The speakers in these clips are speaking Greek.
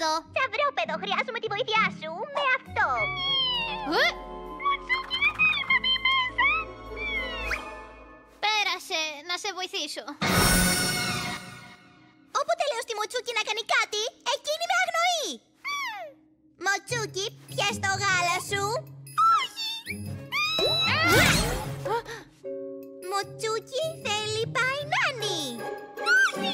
εδώ. Σταυρόπεδο, χρειάζομαι τη βοήθειά σου με αυτό. Πέρασε, να σε βοηθήσω. Όποτε λέω στη Μοτσούκι να κάνει κάτι, εκείνη με αγνοεί. Μοτσούκι, πιες το γάλα σου. Όχι. Μοτσούκι θέλει παϊνάνι. Όχι.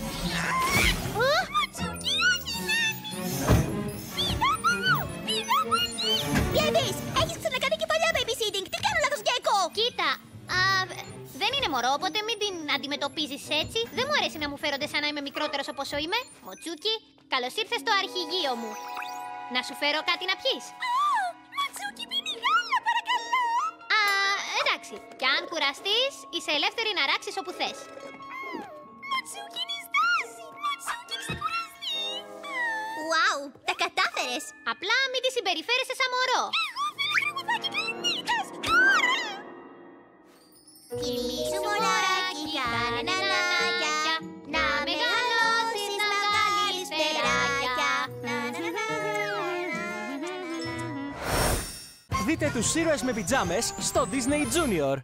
Μοτσούκι, όχι νάνι. Μείνω από εκεί. Μπλεβείς, έχεις ξανακάνει και παλιά babysitting. Τι κάνω λάθος, Γκέκο? Κοίτα, δεν είναι μωρό, οπότε μην την αντιμετωπίζεις έτσι. Δεν μου αρέσει να μου φέρονται σαν να είμαι μικρότερος από όσο είμαι. Μοτσούκι, καλώς ήρθες στο αρχηγείο μου. Να σου φέρω κάτι να πιείς? Μοτσούκι, πίνει γάλα, παρακαλώ. Εντάξει. Κι αν κουραστείς, είσαι ελεύθερη να ράξεις όπου θες. Μοτσούκι, είναι η στάση. Μοτσούκι, ξεκουραστεί. Ουάου, τα κατάφερες. Απλά μην τη συμπεριφέρεσαι σαν μωρό. Εγώ θέλω τραγουδάκι καληνύχτας, τώρα. Κοιμήσου μωράκι, κάνε νανάκια, να μεγαλώσεις να βγάλεις φτεράκια. Δείτε τους ήρωες με πιτζάμες στο Disney Junior.